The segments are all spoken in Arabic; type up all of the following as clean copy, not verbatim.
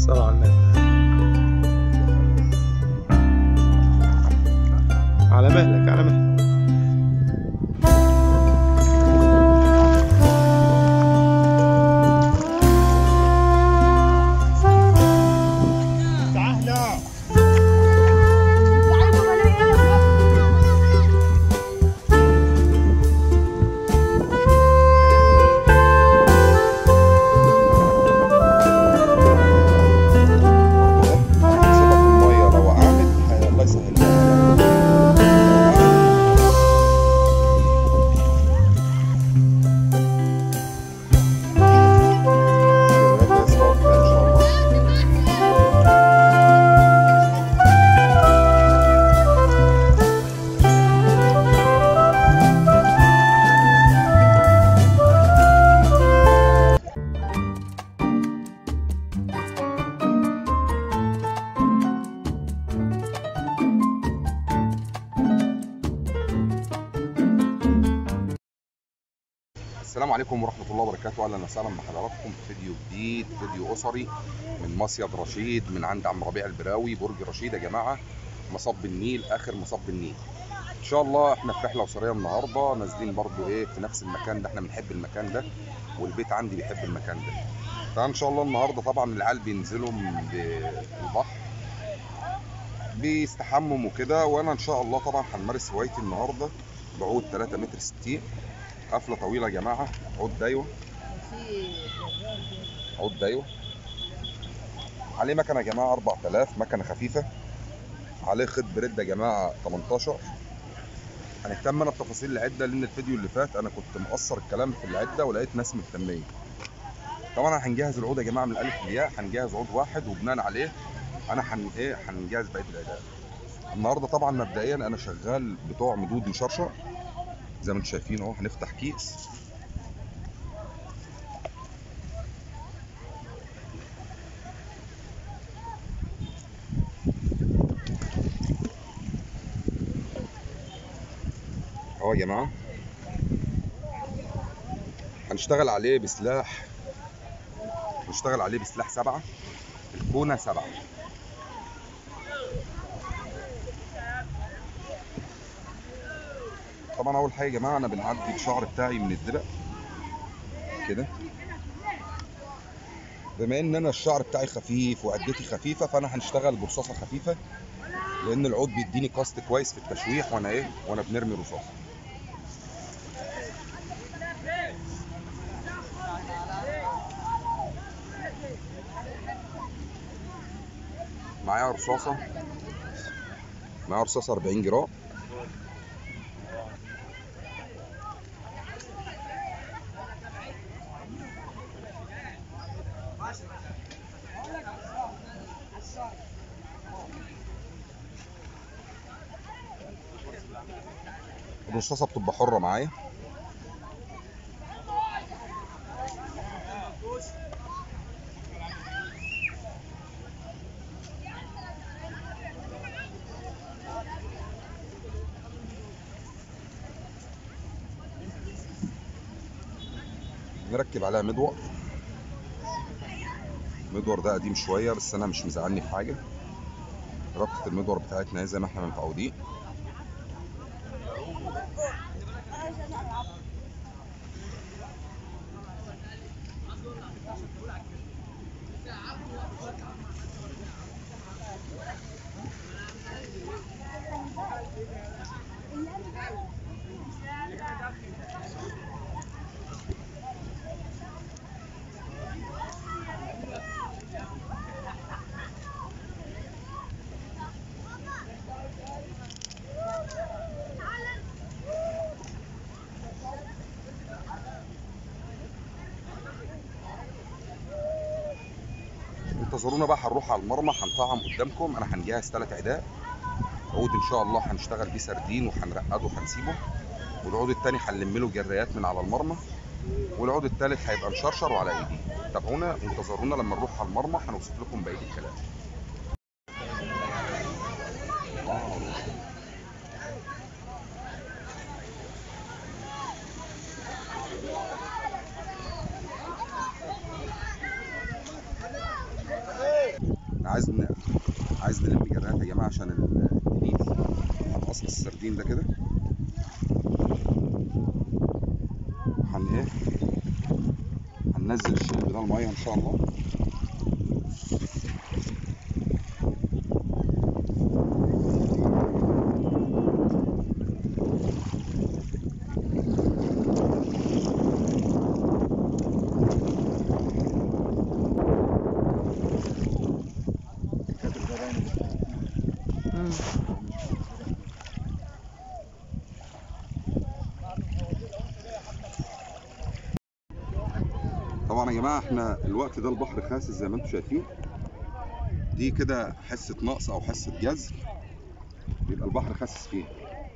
صلى على النبي. على مهلك على مهلك. السلام عليكم ورحمة الله وبركاته. أهلا وسهلا بحضراتكم في فيديو جديد، فيديو أسري من مصيد رشيد من عند عم ربيع البراوي، برج رشيد يا جماعة، مصب النيل، آخر مصب النيل. إن شاء الله إحنا في رحلة أسرية النهاردة، نازلين برضو في نفس المكان ده، إحنا بنحب المكان ده والبيت عندي بيحب المكان ده. فإن شاء الله النهاردة طبعا العيال بينزلوا البحر بيستحموا وكده، وأنا إن شاء الله طبعا هنمارس هوايتي النهاردة بعود 3 متر 60، قفله طويله يا جماعه، عود دايوه، عود دايوه عليه مكنه يا جماعه 4000، مكنه خفيفه، عليه خيط بريد يا جماعه 18. هنهتم انا بتفاصيل العده، لان الفيديو اللي فات انا كنت مقصر الكلام في العده ولقيت ناس مهتميه. طبعا هنجهز العود يا جماعه من الالف للياء، هنجهز عود واحد وبناء عليه انا هنجهز بقيه العدات. النهارده طبعا مبدئيا انا شغال بتوع مدود مشرشر زي ما انتم شايفين اهو. هنفتح كيس اهو يا جماعه، هنشتغل عليه بسلاح، هنشتغل عليه بسلاح 7، الكونه 7. طبعا اول حاجه يا جماعه انا بنعدي الشعر بتاعي من الدرق كده، بما ان انا الشعر بتاعي خفيف وعدتي خفيفه فانا هنشتغل برصاصه خفيفه، لان العود بيديني كاست كويس في التشويح وانا بنرمي رصاصه. معايا رصاصه 40 جرام. الرصاصه بتبقى حره معايا. نركب عليها مدور، المدور ده قديم شويه بس انا مش مزعلني في حاجه، ربطه المدور بتاعتنا زي ما احنا متعودين. انتظرونا بقى، هنروح على المرمى هنطعم قدامكم. انا هنجهز 3 عداد، عود ان شاء الله هنشتغل بيه سردين وهنرقده وهنسيبه، والعود الثاني هنلم له جريات من على المرمى، والعود الثالث هيبقى مشرشر وعلى ايدي. تابعونا وانتظرونا لما نروح على المرمى هنوصف لكم بقيه الكلام. احنا عايز نلم جرات يا جماعه عشان الدنيس. هنقصقص السردين ده كده، هننزل الشلب ده الميه ان شاء الله. طبعا يا جماعه احنا الوقت ده البحر خاسس زي ما انتم شايفين، دي كده حصه نقص او حصه جزر بيبقى البحر خاسس فيها.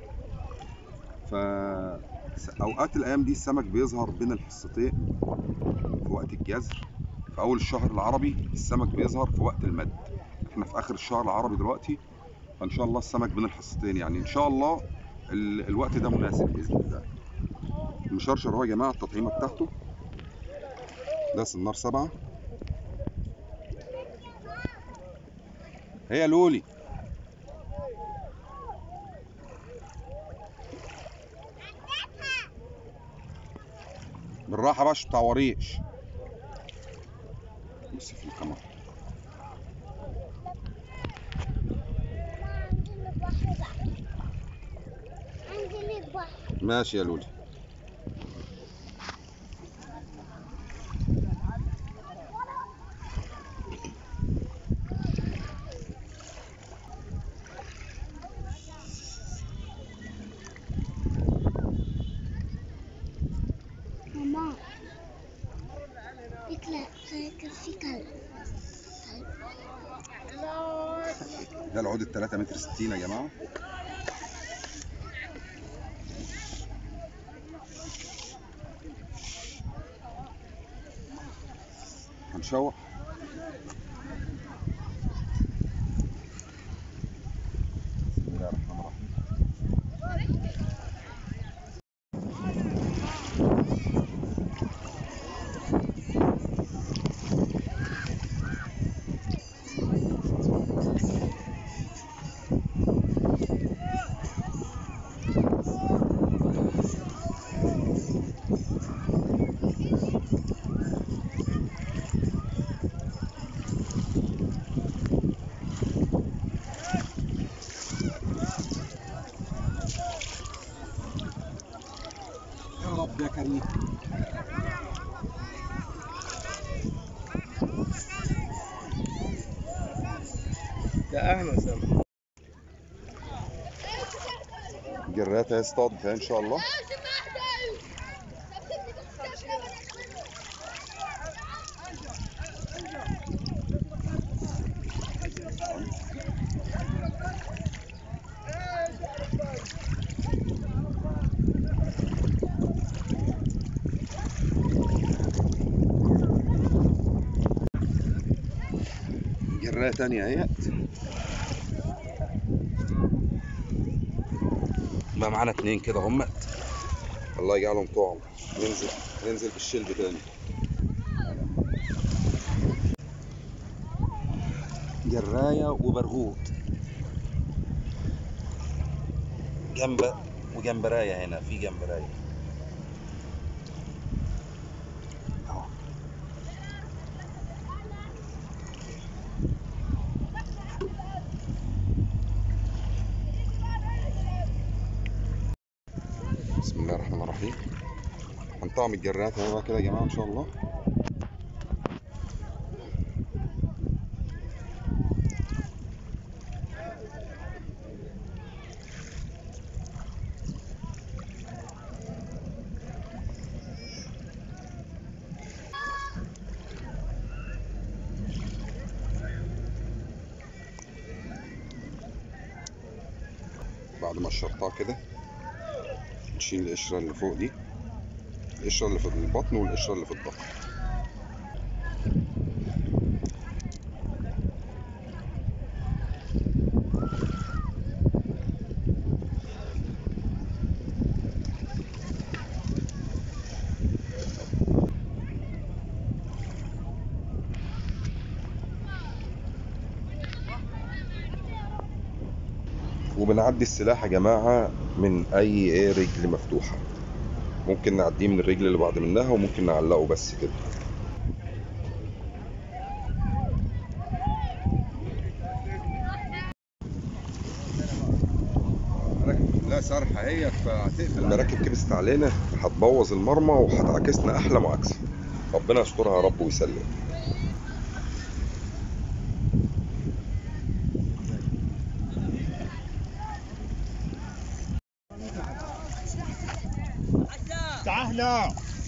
فاوقات الايام دي السمك بيظهر بين الحصتين في وقت الجزر. في اول الشهر العربي السمك بيظهر في وقت المد، احنا في اخر الشهر العربي دلوقتي، فان شاء الله السمك بين الحصتين، يعني ان شاء الله الوقت ده مناسب باذن الله. المشرشر اهو يا جماعه التطعيمه بتاعته ده سنار 7. هي لولي بالراحه بقى عشان متعوريش. بص في الكاميرا. ماشي يا لولي. ماما في كلب. ده العود ال 3 متر 60 يا جماعه. هنشوح. بسم الله الرحمن الرحيم. يا رب يا كريم. ده اهلا وسهلا. جرات هيصطاد فيها ان شاء الله. جرايه تانية اهيت بقى معانا 2 كده همت، الله يجعلهم طعم. ننزل بالشلب تاني. جرايه وبرغوث وجمبرايه. هنا في جمبرايه اهو. بسم الله الرحمن الرحيم. هنطعم الجرات اهو بقى كده يا جماعه ان شاء الله. بعد ما قشرتها كده نشيل القشره اللي فوق دي، القشره اللي في البطن والقشره اللي في الظهر. وبنعدي السلاح يا جماعة من أي رجل مفتوحة، ممكن نعديه من الرجل اللي بعد منها وممكن نعلقه بس كده. لا سرحة هي فهتقفل، المراكب كبست علينا هتبوظ المرمى وهتعكسنا أحلى معاكسة. ربنا يسترها يا رب ويسلم. تعالوا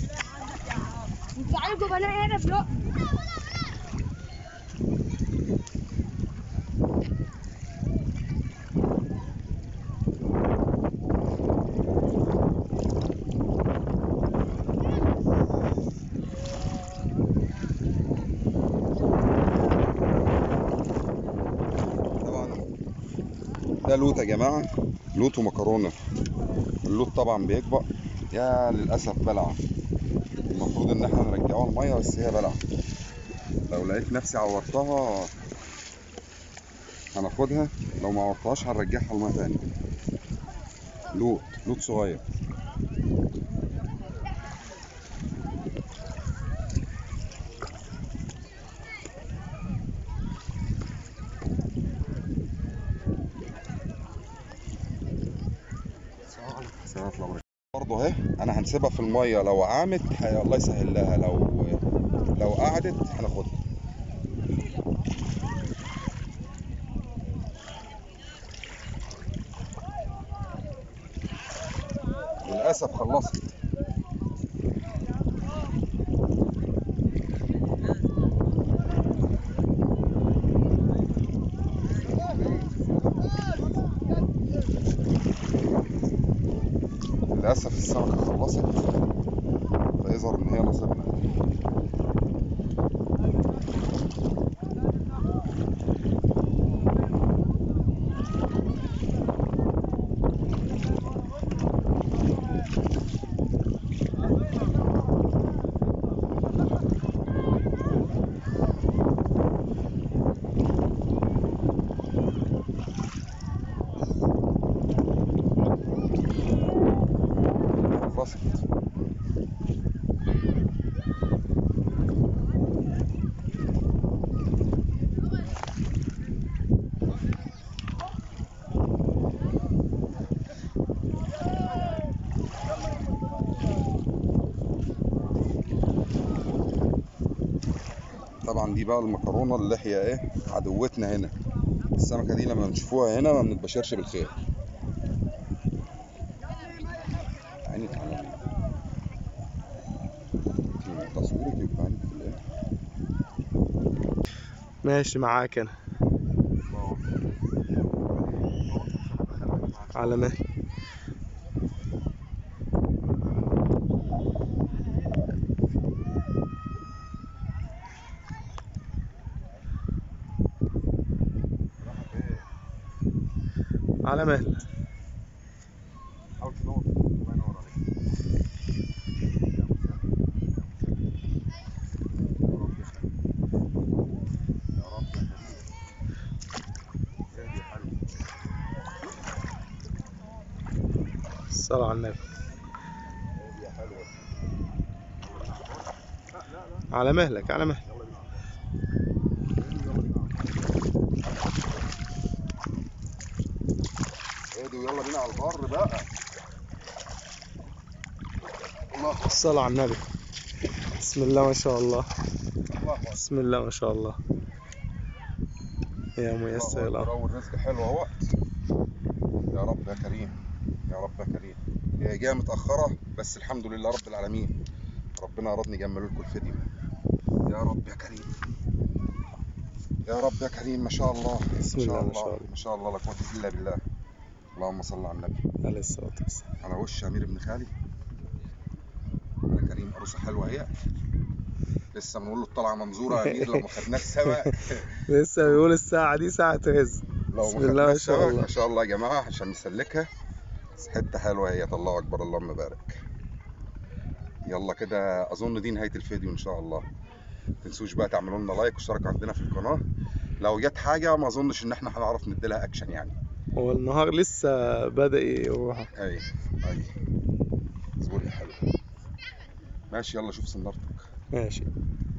تعالوا بنا هنا بلو. ده لوت يا جماعة، لوت ومكرونة. اللوت طبعا بيكبر، يا للأسف بلعة. المفروض إن احنا نرجعوها المية بس هي بلعة. لو لقيت نفسي عورتها هناخدها، لو ما عورتهاش هنرجعها المية تاني. لوت صغير. برضه اهي انا هنسيبها في الميه، لو عامت الله يسهل لها، لو قعدت هناخدها. للاسف خلصت. للاسف السمكه خلصت، فيظهر ان هي نصيبنا. طبعا دي بقى المكرونه اللي هي ايه عدوتنا هنا. السمكه دي لما بنشوفوها هنا ما بنتبشرش بالخير. عينك على تصويرك يبقى عينك في الايه. ماشي معاك انا على مهلي. على مهلي. حاول تنور. الله ينور عليك. يا رب يا حلو. الصلاة على النبي. يا حلوه. على مهلك على مهلك. اهدي ويلا بينا على البر بقى. الله. الصلاة على النبي. بسم الله ما شاء الله. بسم الله ما شاء الله. يا ميسر الأمر. اول رزق حلو اهوت. يا رب يا كريم، يا رب يا كريم. هي جايه متاخره بس الحمد لله رب العالمين، ربنا ارادني اجمل لكم الفيديو. يا رب يا كريم، يا رب يا كريم. ما شاء الله بسم الله ما شاء الله. ما شاء الله لا قوه الا بالله. اللهم صل على النبي عليه الصلاة والسلام. على وش امير ابن خالي. يا كريم عروسه حلوه اهي. لسه بنقول له الطلعه منظوره يا امير لو ما خدناش سوا. لسه بيقول الساعة دي ساعة رزق. لو بسم ما الله ما خدناش شاء سوا الله. ما شاء الله يا جماعه عشان نسلكها. حته حلوه هي. الله اكبر اللهم بارك. يلا كده اظن دي نهايه الفيديو ان شاء الله. متنسوش بقى تعملوا لنا لايك واشتركوا عندنا في القناه. لو جت حاجه ما اظنش ان احنا هنعرف نديلها اكشن يعني. هو النهار لسه بدأ يروح. اي اي زبون حلو. ماشي يلا شوف سنارتك. ماشي.